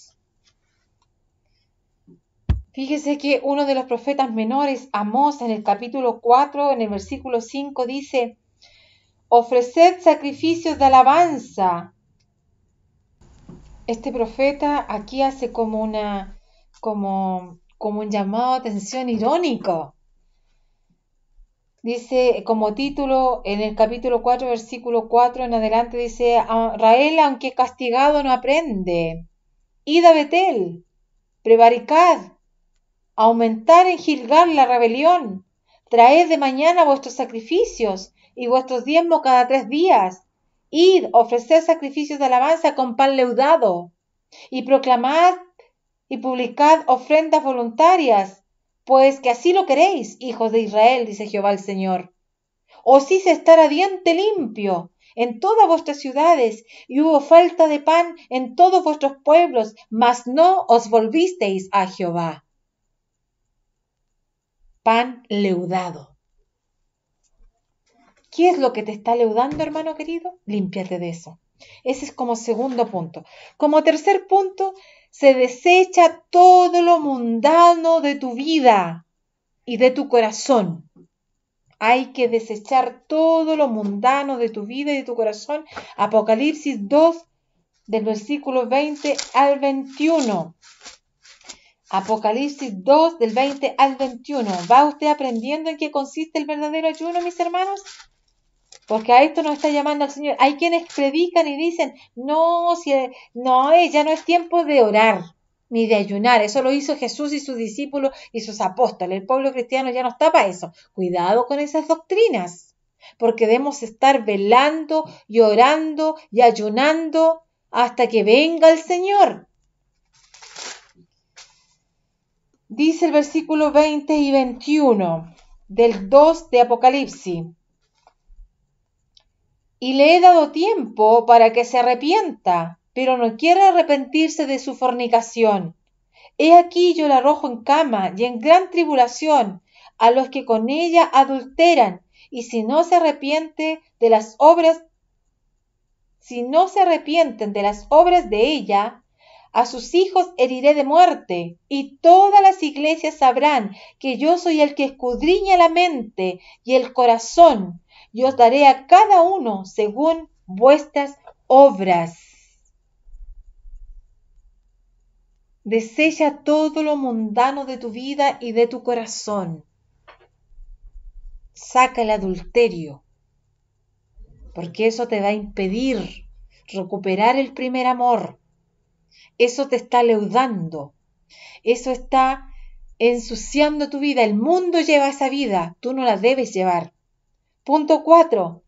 Fíjese que uno de los profetas menores, Amós, en el capítulo cuatro, en el versículo cinco, dice, ofreced sacrificios de alabanza. Este profeta aquí hace como, una, como, como un llamado de atención irónico. Dice, como título, en el capítulo cuatro, versículo cuatro en adelante, dice, Israel, aunque castigado, no aprende. Id a Betel, prevaricad, aumentar en Gilgal la rebelión, traed de mañana vuestros sacrificios y vuestros diezmos cada tres días, id, ofreced sacrificios de alabanza con pan leudado, y proclamad y publicad ofrendas voluntarias, pues que así lo queréis, hijos de Israel, dice Jehová el Señor. Os hice estar a diente limpio en todas vuestras ciudades, y hubo falta de pan en todos vuestros pueblos, mas no os volvisteis a Jehová. Pan leudado. ¿Qué es lo que te está leudando, hermano querido? Límpiate de eso. Ese es como segundo punto. Como tercer punto, se desecha todo lo mundano de tu vida y de tu corazón. Hay que desechar todo lo mundano de tu vida y de tu corazón. Apocalipsis dos, del versículo veinte al veintiuno. Apocalipsis dos, del veinte al veintiuno. ¿Va usted aprendiendo en qué consiste el verdadero ayuno, mis hermanos? Porque a esto nos está llamando el Señor. Hay quienes predican y dicen, no, si, no, ya no es tiempo de orar ni de ayunar. Eso lo hizo Jesús y sus discípulos y sus apóstoles. El pueblo cristiano ya no está para eso. Cuidado con esas doctrinas, porque debemos estar velando y orando y ayunando hasta que venga el Señor. Dice el versículo veinte y veintiuno del dos de Apocalipsis. Y le he dado tiempo para que se arrepienta, pero no quiere arrepentirse de su fornicación. He aquí yo la arrojo en cama y en gran tribulación a los que con ella adulteran, y si no se arrepiente de las obras, si no se arrepienten de las obras de ella, a sus hijos heriré de muerte, y todas las iglesias sabrán que yo soy el que escudriña la mente y el corazón, y os daré a cada uno según vuestras obras. Desecha todo lo mundano de tu vida y de tu corazón. Saca el adulterio, porque eso te va a impedir recuperar el primer amor. Eso te está leudando, eso está ensuciando tu vida. El mundo lleva esa vida, tú no la debes llevar. Punto cuatro.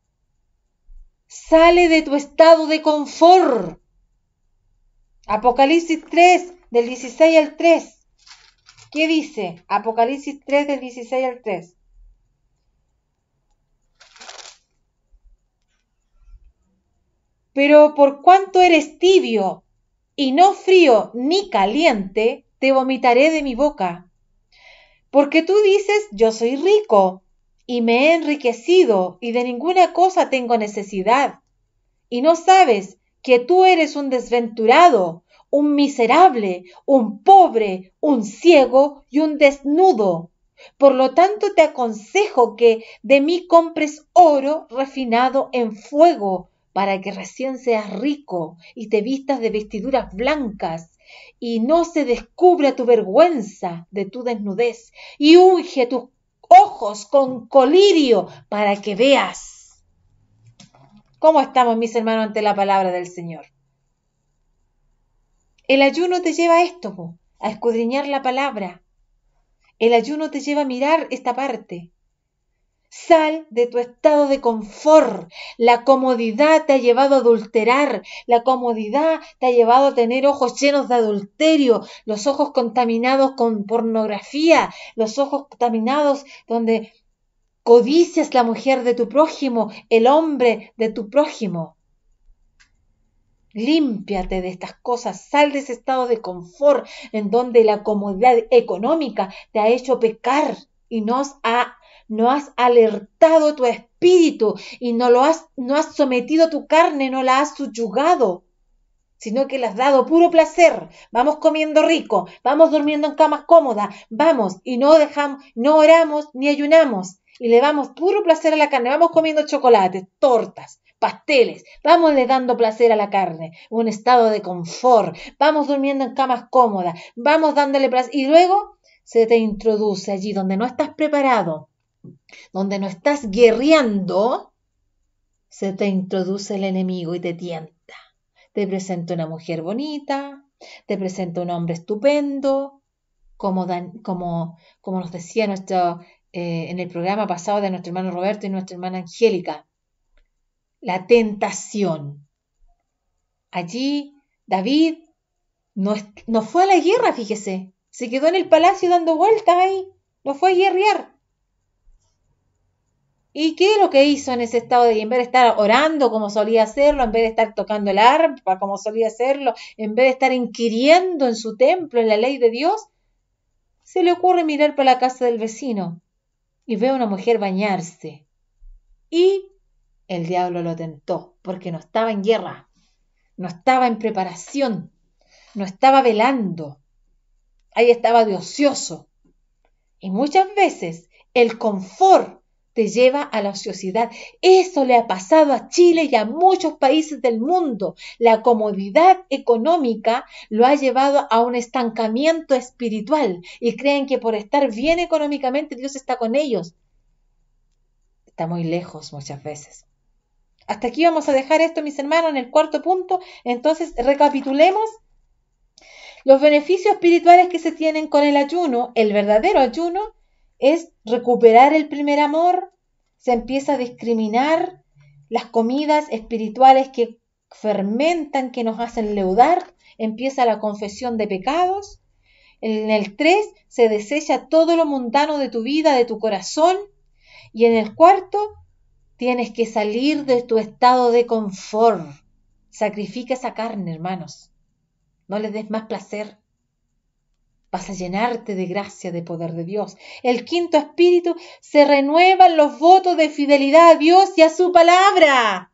Sale de tu estado de confort. Apocalipsis tres, del dieciséis al tres. ¿Qué dice? Apocalipsis tres, del dieciséis al tres. Pero por cuanto eres tibio y no frío ni caliente, te vomitaré de mi boca. Porque tú dices, yo soy rico, y me he enriquecido, y de ninguna cosa tengo necesidad. Y no sabes que tú eres un desventurado, un miserable, un pobre, un ciego y un desnudo. Por lo tanto te aconsejo que de mí compres oro refinado en fuego, para que recién seas rico y te vistas de vestiduras blancas, y no se descubra tu vergüenza de tu desnudez, y unge tus ojos con colirio para que veas. ¿Cómo estamos, mis hermanos, ante la palabra del Señor? El ayuno te lleva a esto, po, a escudriñar la palabra. El ayuno te lleva a mirar esta parte. Sal de tu estado de confort. La comodidad te ha llevado a adulterar. La comodidad te ha llevado a tener ojos llenos de adulterio, los ojos contaminados con pornografía, los ojos contaminados donde codicias la mujer de tu prójimo, el hombre de tu prójimo. Límpiate de estas cosas, sal de ese estado de confort en donde la comodidad económica te ha hecho pecar y no has, ha, no has alertado tu espíritu y no, lo has, no has sometido tu carne, no la has subyugado, sino que le has dado puro placer. Vamos comiendo rico, vamos durmiendo en camas cómodas, vamos y no dejamos, no oramos ni ayunamos y le damos puro placer a la carne, vamos comiendo chocolates, tortas, pasteles, vamos le dando placer a la carne, un estado de confort, vamos durmiendo en camas cómodas, vamos dándole placer y luego se te introduce allí donde no estás preparado, donde no estás guerreando, se te introduce el enemigo y te tienta. Te presenta una mujer bonita, te presenta un hombre estupendo, como, dan, como, como nos decía nuestro, eh, en el programa pasado de nuestro hermano Roberto y nuestra hermana Angélica. La tentación. Allí David no, no fue a la guerra, fíjese. Se quedó en el palacio dando vueltas ahí. No fue a guerrear. ¿Y qué es lo que hizo en ese estado de, en vez de estar orando como solía hacerlo, en vez de estar tocando el arpa como solía hacerlo, en vez de estar inquiriendo en su templo, en la ley de Dios, se le ocurre mirar para la casa del vecino y ve a una mujer bañarse. Y el diablo lo tentó, porque no estaba en guerra, no estaba en preparación, no estaba velando, ahí estaba de ocioso. Y muchas veces el confort te lleva a la ociosidad. Eso le ha pasado a Chile y a muchos países del mundo. La comodidad económica lo ha llevado a un estancamiento espiritual y creen que por estar bien económicamente Dios está con ellos. Está muy lejos muchas veces. Hasta aquí vamos a dejar esto, mis hermanos, en el cuarto punto. Entonces, recapitulemos los beneficios espirituales que se tienen con el ayuno. El verdadero ayuno es recuperar el primer amor. Se empieza a discriminar las comidas espirituales que fermentan, que nos hacen leudar. Empieza la confesión de pecados. En el tres se desecha todo lo mundano de tu vida, de tu corazón. Y en el cuarto, tienes que salir de tu estado de confort. Sacrifica esa carne, hermanos. No le des más placer. Vas a llenarte de gracia, de poder de Dios. El quinto espíritu, se renuevan los votos de fidelidad a Dios y a su palabra.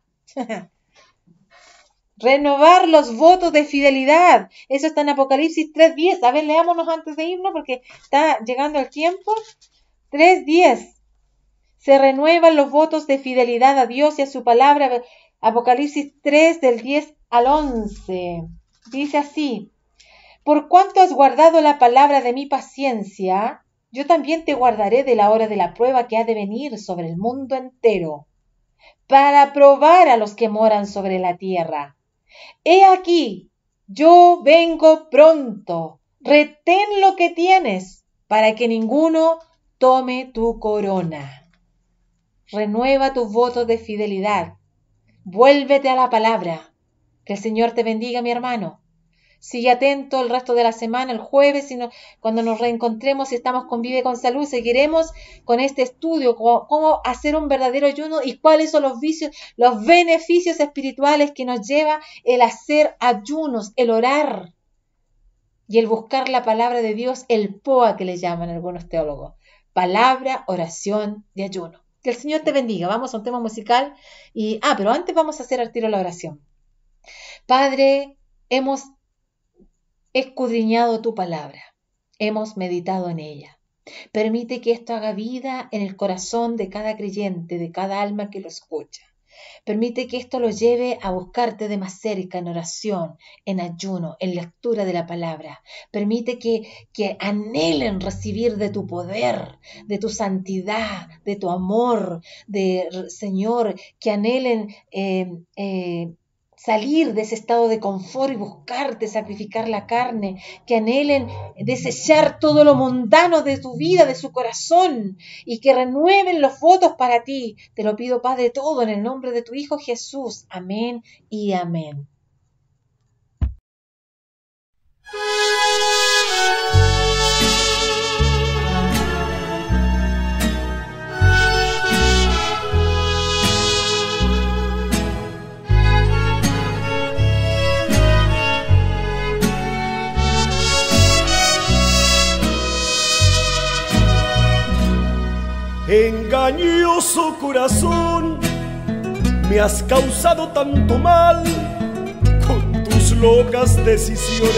Renovar los votos de fidelidad. Eso está en Apocalipsis tres diez. A ver, leámonos antes de irnos porque está llegando el tiempo. tres diez. Se renuevan los votos de fidelidad a Dios y a su palabra. Apocalipsis tres del diez al once. Dice así: por cuanto has guardado la palabra de mi paciencia, yo también te guardaré de la hora de la prueba que ha de venir sobre el mundo entero, para probar a los que moran sobre la tierra. He aquí, yo vengo pronto. Retén lo que tienes, para que ninguno tome tu corona. Renueva tus votos de fidelidad. Vuélvete a la palabra. Que el Señor te bendiga, mi hermano. Sigue atento el resto de la semana, el jueves, sino cuando nos reencontremos y estamos con Vive con Salud, seguiremos con este estudio, cómo, cómo hacer un verdadero ayuno y cuáles son los vicios, los beneficios espirituales que nos lleva el hacer ayunos, el orar y el buscar la palabra de Dios, el P O A que le llaman algunos teólogos. Palabra, oración y ayuno. Que el Señor te bendiga. Vamos a un tema musical y, ah, pero antes vamos a hacer al tiro la oración. Padre, hemos escudriñado tu palabra, hemos meditado en ella. Permite que esto haga vida en el corazón de cada creyente, de cada alma que lo escucha. Permite que esto lo lleve a buscarte de más cerca en oración, en ayuno, en lectura de la palabra. Permite que, que anhelen recibir de tu poder, de tu santidad, de tu amor, de Señor, que anhelen eh, eh, salir de ese estado de confort y buscarte, sacrificar la carne, que anhelen desechar todo lo mundano de tu vida, de su corazón, y que renueven los votos para ti. Te lo pido, Padre, todo en el nombre de tu Hijo Jesús. Amén y amén. Engañoso corazón, me has causado tanto mal con tus locas decisiones.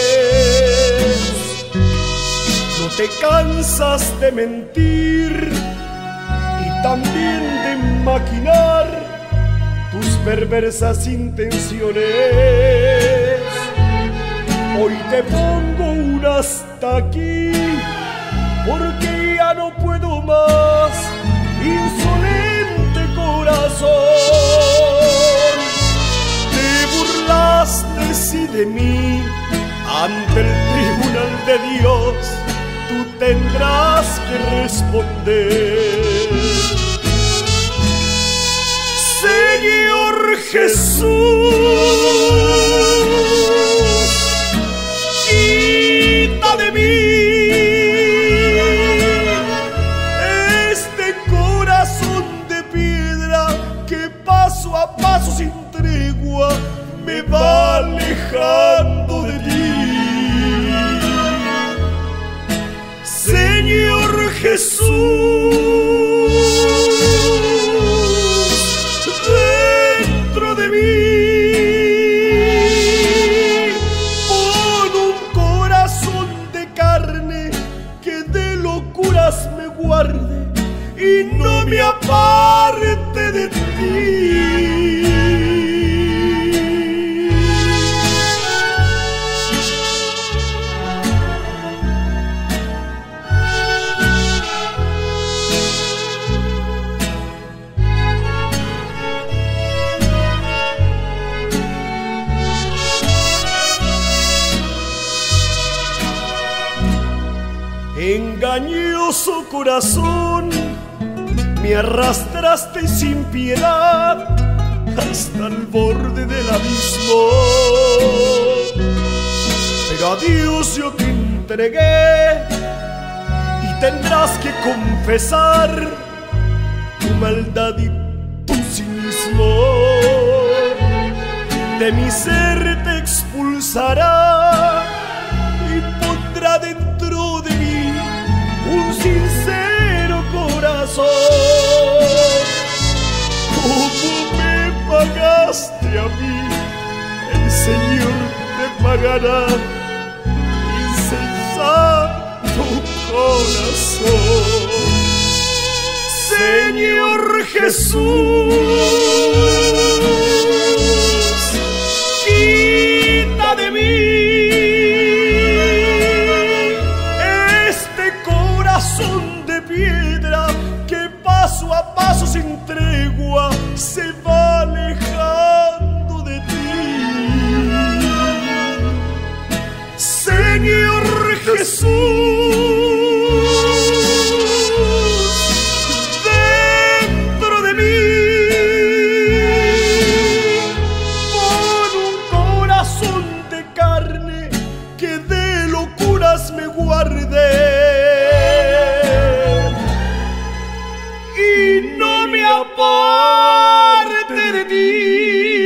No te cansas de mentir y también de maquinar tus perversas intenciones. Hoy te pongo un hasta aquí, porque ya no puedo más, insolente corazón. Te burlaste sí de mí, ante el tribunal de Dios tú tendrás que responder. Señor Jesús, quita de mí a paso sin tregua me va alejando de ti. Señor Jesús, dentro de mí pon un corazón de carne que de locuras me guarde y no me aparte de ti. Engañoso corazón, me arrastraste sin piedad hasta el borde del abismo. Pero a Dios yo te entregué y tendrás que confesar tu maldad y tu cinismo. De mi ser te expulsará y pondrá dentro de mí un sincero corazón. Como me pagaste a mí, el Señor te pagará insensato corazón. Señor Jesús, quita de mí de piedra que paso a paso sin tregua se va alejando de ti. Señor Jesús, dentro de mí pon un corazón de carne que de locuras me guarde y no me aparte de ti.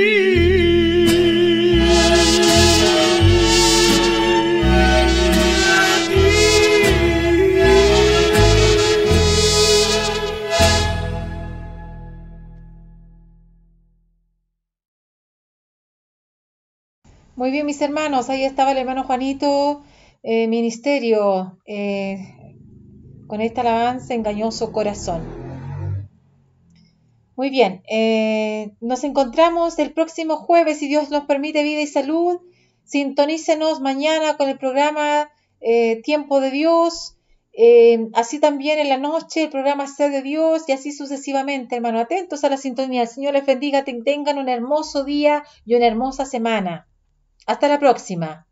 Muy bien, mis hermanos, ahí estaba el hermano Juanito, eh, ministerio, eh, con esta alabanza, Engañoso Corazón. Muy bien, eh, nos encontramos el próximo jueves, si Dios nos permite, vida y salud. Sintonícenos mañana con el programa eh, Tiempo de Dios, eh, así también en la noche el programa Sed de Dios y así sucesivamente, hermano. Atentos a la sintonía. El Señor les bendiga, tengan un hermoso día y una hermosa semana. Hasta la próxima.